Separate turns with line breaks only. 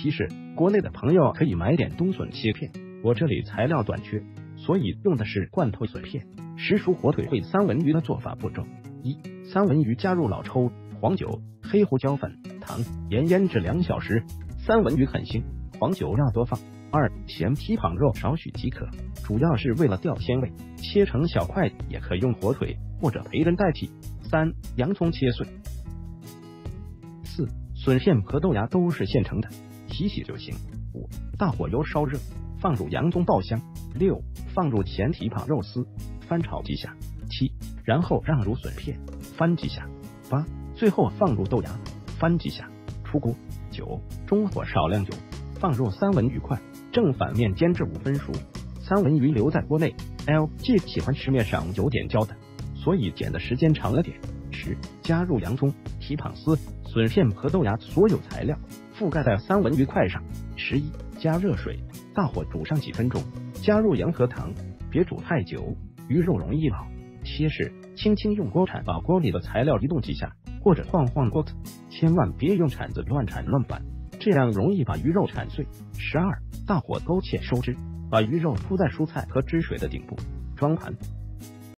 提示：国内的朋友可以买点冬笋切片，我这里材料短缺，所以用的是罐头笋片。实熟火腿烩三文鱼的做法步骤：一、三文鱼加入老抽、黄酒、黑胡椒粉、糖、盐腌制2小时。三文鱼很腥，黄酒要多放。2、咸蹄膀肉少许即可，主要是为了调鲜味，切成小块也可用火腿或者培根代替。3、洋葱切碎。4、笋片和豆芽都是现成的，洗洗就行。5、大火油烧热，放入洋葱爆香。6、放入咸蹄膀肉丝，翻炒几下。7、然后让入笋片，翻几下。8、最后放入豆芽，翻几下，出锅。9、中火少量油，放入三文鱼块，正反面煎至5分熟。三文鱼留在锅内。LG 喜欢吃面上有点焦的，所以煎的时间长了点。10、加入洋葱、蹄膀丝、笋片和豆芽所有材料，覆盖在三文鱼块上。11、加热水，大火煮上几分钟，加入盐和糖，别煮太久，鱼肉容易老。切式，轻轻用锅铲把锅里的材料移动几下，或者晃晃锅子，千万别用铲子乱铲乱扳，这样容易把鱼肉铲碎。12、大火勾芡收汁，把鱼肉铺在蔬菜和汁水的顶部，装盘。